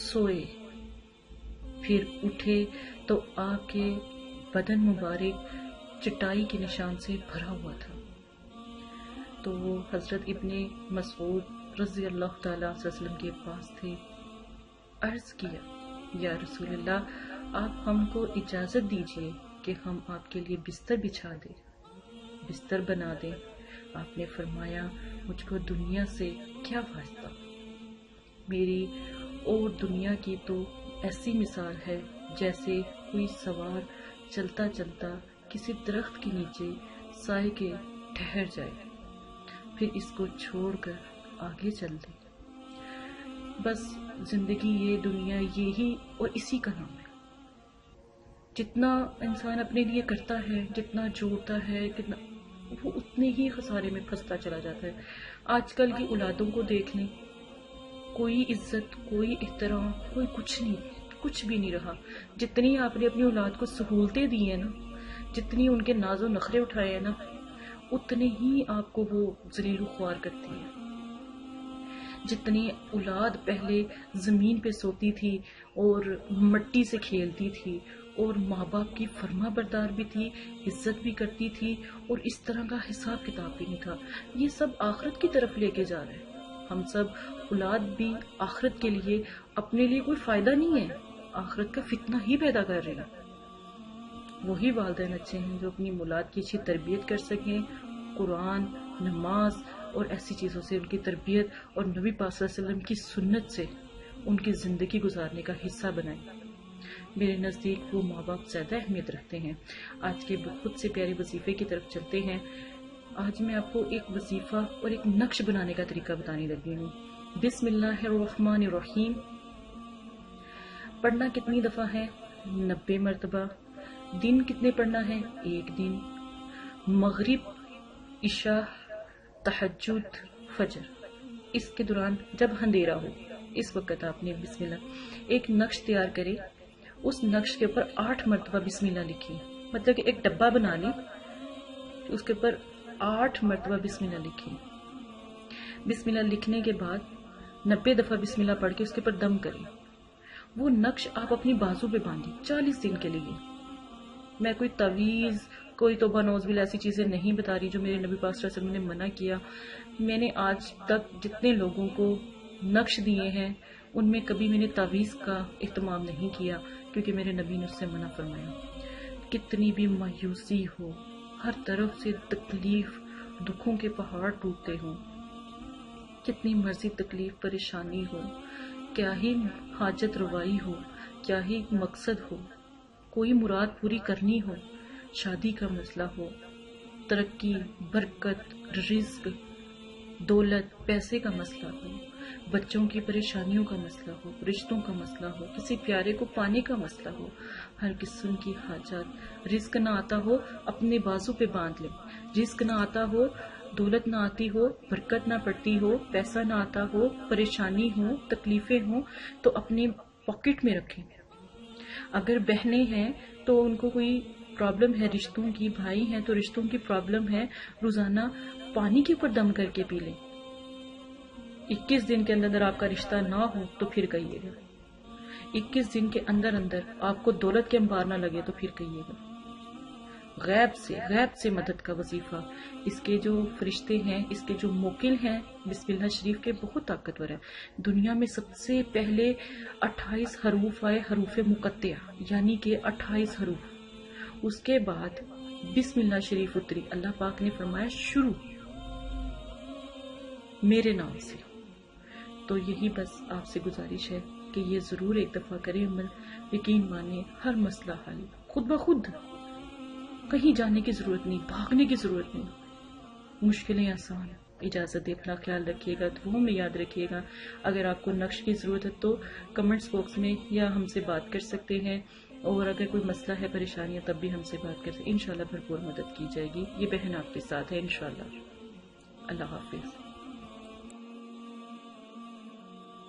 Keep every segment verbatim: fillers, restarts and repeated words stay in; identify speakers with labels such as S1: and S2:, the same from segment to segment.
S1: सोए, फिर उठे तो आपके बदन मुबारक चटाई के निशान से भरा हुआ था। तो वो हजरत इब्ने मसऊद रज़ी अल्लाह ताला वसल्लम के पास थे। अर्ज किया, या रसूलल्लाह, आप हमको इजाजत दीजिए कि हम आपके लिए बिस्तर बिछा दें, बिस्तर बना दें। आपने फरमाया, मुझको दुनिया से क्या वास्ता, मेरी और दुनिया की तो ऐसी मिसाल है जैसे कोई सवार चलता चलता किसी दरख्त के नीचे साए के ठहर जाए, फिर इसको छोड़कर आगे चल दे। बस जिंदगी, ये दुनिया, यही और इसी का नाम है। जितना इंसान अपने लिए करता है, जितना जोड़ता है, कितना, वो उतने ही खसारे में फंसता चला जाता है। आजकल की औलादों को देख लें, कोई इज्जत, कोई एहतराम, कोई कुछ नहीं, कुछ भी नहीं रहा। जितनी आपने अपनी औलाद को सहूलतें दी है ना, जितनी उनके नाजो नखरे उठाए हैं ना, उतने ही आपको वो जलील ख्वार करती है। जितनी औलाद पहले जमीन पे सोती थी और मट्टी से खेलती थी और माँ बाप की फर्मा बरदार भी थी, इज्जत भी करती थी, और इस तरह का हिसाब किताब भी नहीं था, ये सब आखिरत की तरफ लेके जा रहे हैं। हम सब औलाद भी आखिरत के लिए, अपने लिए कोई फायदा नहीं है, आखिरत का फितना ही पैदा कर रहे हैं। वही वालिदैन अच्छे हैं जो अपनी औलाद की अच्छी तरबियत कर सकें, कुरान, नमाज और ऐसी चीज़ों से उनकी तरबियत और नबी पाक सल्लल्लाहु अलैहि वसल्लम की सुन्नत से उनकी ज़िंदगी गुजारने का हिस्सा बनाएं। मेरे नज़दीक वो माँ बाप ज़्यादा अहमियत रखते हैं। आज के बहुत से प्यारे वजीफे की तरफ चलते हैं। आज मैं आपको एक वजीफा और एक नक्श बनाने का तरीका बताने लगी हूँ। बिस्मिल्लाहिर्रहमानिर्रहीम पढ़ना कितनी दफ़ा है? नब्बे मरतबा। दिन कितने पढ़ना है? एक दिन। मगरिब, इशा, तहज्जुद, फजर, इसके दौरान जब अंधेरा हो, इस वक्त आपने बिस्मिल्लाह। एक नक्श तैयार करें, उस नक्श के ऊपर आठ मरतबा बिस्मिल्लाह लिखिए। मतलब कि एक डब्बा बना लें, उसके ऊपर आठ मरतबा बिस्मिल्लाह लिखिए। बिस्मिल्लाह लिखने के बाद नब्बे दफा बिस्मिल्लाह पढ़ के उसके ऊपर दम करें। वो नक्श आप अपनी बाजू पे बांधिए चालीस दिन के लिए। मैं कोई तवीज़, कोई तौबा नौज़बिल ऐसी चीज़ें नहीं बता रही जो मेरे नबी पाक सल्लल्लाहु अलैहि वसल्लम ने मना किया। मैंने आज तक जितने लोगों को नक्श दिए हैं उनमें कभी मैंने तावीज़ का इस्तेमाल नहीं किया, क्योंकि मेरे नबी ने उससे मना फरमाया। कितनी भी मायूसी हो, हर तरफ से तकलीफ, दुखों के पहाड़ टूटते हों, कितनी मर्जी तकलीफ परेशानी हो, क्या ही हाजत रवाई हो, क्या ही मकसद हो, कोई मुराद पूरी करनी हो, शादी का मसला हो, तरक्की, बरकत, रिज्क, दौलत, पैसे का मसला हो, बच्चों की परेशानियों का मसला हो, रिश्तों का मसला हो, किसी प्यारे को पाने का मसला हो, हर किस्म की हाजत, रिज्क ना आता हो अपने बाजू पे बांध ले। रिज्क ना आता हो, दौलत ना आती हो, बरकत ना पड़ती हो, पैसा ना आता हो, परेशानी हो, तकलीफें हो, तो अपने पॉकेट में रखें। अगर बहनें हैं तो उनको कोई प्रॉब्लम है रिश्तों की, भाई हैं तो रिश्तों की प्रॉब्लम है, रोजाना पानी के ऊपर दम करके पी लें। इक्कीस दिन के अंदर आपका रिश्ता ना हो तो फिर कहिएगा। इक्कीस दिन के अंदर अंदर आपको दौलत के अंबार ना लगे तो फिर कहिएगा। गैब से गैब से मदद का वजीफा, इसके जो फरिश्ते हैं, इसके जो मोकिल हैं बिस्मिल्लाह शरीफ के, बहुत ताकतवर है। दुनिया में सबसे पहले अट्ठाईस हरूफ आए, हरूफ मुकत्तिया, यानी कि अट्ठाईस हरूफ। उसके बाद बिस्मिल्लाह शरीफ उतरी। अल्लाह पाक ने फरमाया शुरू मेरे नाम से। तो यही बस आपसे गुजारिश है कि ये जरूर एक दफा करें अमल, यकीन माने हर मसला हल खुद ब खुद। कहीं जाने की जरूरत नहीं, भागने की जरूरत नहीं, मुश्किलें आसान। इजाजत दे, अपना ख्याल रखिएगा, दुआओं में याद रखिएगा। अगर आपको नक्श की जरूरत है तो कमेंट्स बॉक्स में या हमसे बात कर सकते हैं, और अगर कोई मसला है, परेशानियां, तब भी हमसे बात कर सकते हैं। इंशाल्लाह भरपूर मदद की जाएगी। ये बहन आपके साथ है इंशाल्लाह। अल्लाह हाफिज।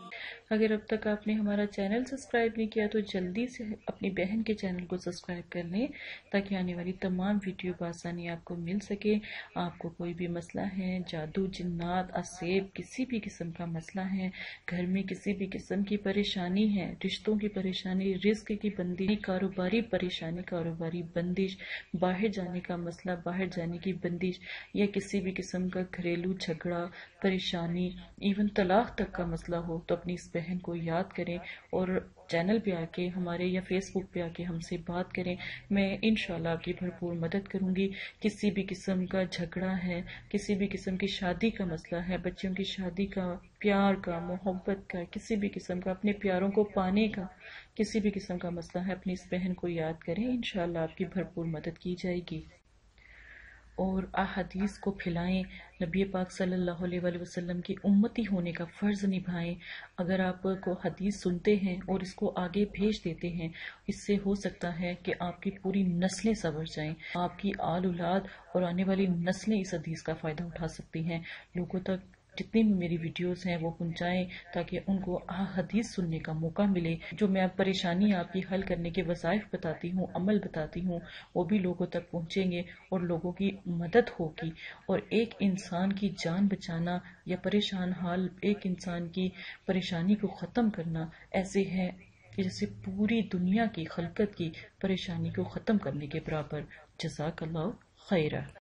S1: اگر اب تک آپ نے ہمارا چینل سبسکرائب نہیں کیا تو جلدی سے اپنی بہن کے چینل کو سبسکرائب کر لیں تاکہ آنے والی تمام ویڈیو بآسانی آپ کو مل سکے۔ آپ کو کوئی بھی مسئلہ ہے، جادو، جنات، اسیب، کسی بھی قسم کا مسئلہ ہے، گھر میں کسی بھی قسم کی پریشانی ہے، رشتوں کی پریشانی، رزق کی بندش، کاروباری پریشانی، کاروباری بندش، باہر جانے کا مسئلہ، باہر جانے کی بندش، یا کسی بھی قسم کا گھریلو جھگڑا، پریشانی، ایون طلاق تک کا مسئلہ ہو تو اپنی اس بہن کو یاد کریں اور چینل پہ آ کے ہمارے یا فیس بک پہ آ کے ہم سے بات کریں۔ میں انشاءاللہ آپ کی بھرپور مدد کروں گی۔ کسی بھی قسم کا جھگڑا ہے، کسی بھی قسم کی شادی کا مسئلہ ہے، بچوں کی شادی کا، پیار کا، محبت کا، کسی بھی قسم کا، اپنے پیاروں کو پانے کا کسی بھی قسم کا مسئلہ ہے، اپنی اس بہن کو یاد کریں، انشاءاللہ آپ کی بھرپور مدد کی جائے گی۔ اور احادیث کو پھیلائیں، نبی پاک صلی اللہ علیہ وآلہ وسلم کی امتی ہونے کا فرض نبھائیں۔ اگر آپ کو حدیث سنتے ہیں اور اس کو آگے بھیج دیتے ہیں، اس سے ہو سکتا ہے کہ آپ کی پوری نسلیں سنور جائیں، آپ کی آل اولاد اور آنے والی نسلیں اس حدیث کا فائدہ اٹھا سکتی ہیں۔ لوگوں تک جتنی بھی میری ویڈیوز ہیں وہ پہنچائیں تاکہ ان کو حدیث سننے کا موقع ملے۔ جو میں اب پریشانی آپ کی حل کرنے کے وظائف بتاتی ہوں، عمل بتاتی ہوں، وہ بھی لوگوں تک پہنچیں گے اور لوگوں کی مدد ہوگی۔ اور ایک انسان کی جان بچانا یا پریشان حال ایک انسان کی پریشانی کو ختم کرنا ایسے ہے کہ جیسے پوری دنیا کی خلقت کی پریشانی کو ختم کرنے کے برابر۔ جزاک اللہ خیرہ۔